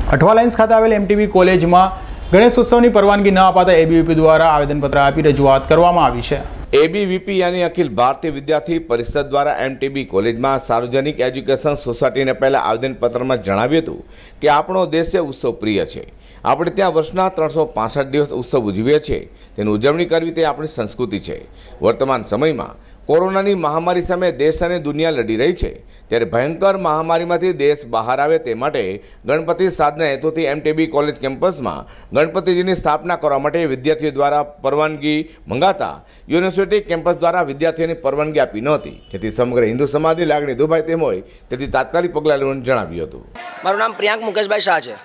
Athwa lines ખાતે આવેલ MTB કોલેજમાં ગણેશોત્સવની પરવાનગી ન અપાતા એબીવીપી દ્વારા આવેદનપત્ર આપી રજૂઆત કરવામાં આવી છે। एबीवीपी यानी अखिल भारतीय विद्यार्थी परिषद द्वारा एमटीबी कॉलेज में सार्वजनिक एज्युकेशन सोसायटी ने पहला आवेदनपत्र में जणाव्युं हतुं कि आपणो देश उत्सव प्रिय है। આપણે ત્યાં વર્ષના 365 દિવસ ઉત્સવ ઉજવીએ છીએ। તેની ઉજવણી કરવી તે આપણી સંસ્કૃતિ છે। વર્તમાન સમયમાં કોરોનાની મહામારી સામે દેશ અને દુનિયા લડી રહી છે, ત્યારે ભયંકર મહામારીમાંથી દેશ બહાર આવે તે માટે ગણપતિ સાધના હેતુથી એમટીબી કોલેજ કેમ્પસમાં ગણપતિજીની સ્થાપના કરવા માટે વિદ્યાર્થીઓ દ્વારા પરવાનગી મંગાતા યુનિવર્સિટી કેમ્પસ દ્વારા વિદ્યાર્થીઓને પરવાનગી આપી નહોતી, જેથી સમગ્ર હિન્દુ સમાજની લાગણી દુભાય તેમ હોય તેથી તાત્કાલિક પગલાં લેવાનું જણાવ્યું હતું। મારું નામ પ્રિયાંક મુકેશભાઈ શાહ છે।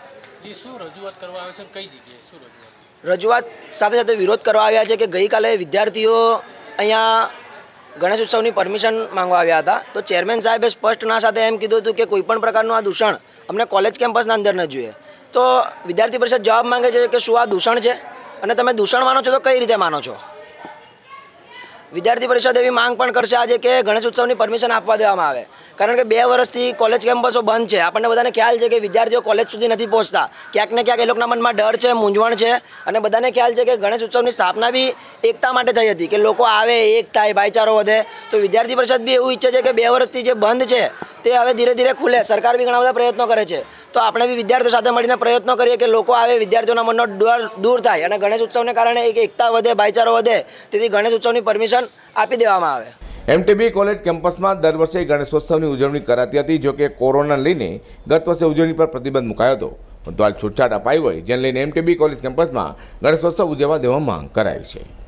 રજૂઆત સાથે સાથે વિરોધ કરવા આવ્યા છે કે ગઈકાલે વિદ્યાર્થીઓ અહીંયા ગણેશ ઉત્સવની પરમિશન માંગવા આવ્યા હતા, તો ચેરમેન સાહેબે સ્પષ્ટ ના સાથે એમ કીધું હતું કે કોઈપણ પ્રકારનું આ દૂષણ અમને કોલેજ કેમ્પસના અંદર ન જોઈએ। તો વિદ્યાર્થી પરિષદ જવાબ માંગે છે કે શું આ દૂષણ છે અને તમે દૂષણ માનો છો તો કઈ રીતે માનો છો। વિદ્યાર્થી પરિષદ એવી માંગ પણ કરશે આજે કે ગણેશ ઉત્સવની પરમિશન આપવા દેવામાં આવે, કારણ કે 2 વર્ષથી કોલેજ કેમ્પસો બંધ છે। આપણને બધાને ખ્યાલ છે કે વિદ્યાર્થીઓ કોલેજ સુધી નથી પહોંચતા, ક્યાંક ને ક્યાંક એ લોકોના મનમાં ડર છે, મૂંઝવણ છે, અને બધાને ખ્યાલ છે કે ગણેશ ઉત્સવની સ્થાપના બી એકતા માટે થઈ હતી કે લોકો આવે, એક થાય, ભાઈચારો વધે। તો વિદ્યાર્થી પરિષદ બી એવું ઈચ્છે છે કે 2 વર્ષથી જે બંધ છે તે હવે ધીરે ધીરે ખુલે। સરકાર બી ઘણા બધા પ્રયત્નો કરે છે, તો આપણે બી વિદ્યાર્થીઓ સાથે મળીને પ્રયત્નો કરીએ કે લોકો આવે, વિદ્યાર્થીઓના મનનો ડર દૂર થાય અને ગણેશ ઉત્સવને કારણે એક એકતા વધે, ભાઈચારો વધે, તેથી ગણેશ ઉત્સવની પરમિશન આપી દેવામાં આવે। एमटीबी कॉलेज केम्पस में दर वर्षे गणेशोत्सव की उजवणी कराती थी, जो कि कोरोना लईने गत वर्षे उजवणी पर प्रतिबंध मुकायो हतो, परंतु हाल छूटछाट अपाई होय जेने लईने एमटीबी कॉलेज केम्पस में गणेशोत्सव उजववा देवा मांग कराई है।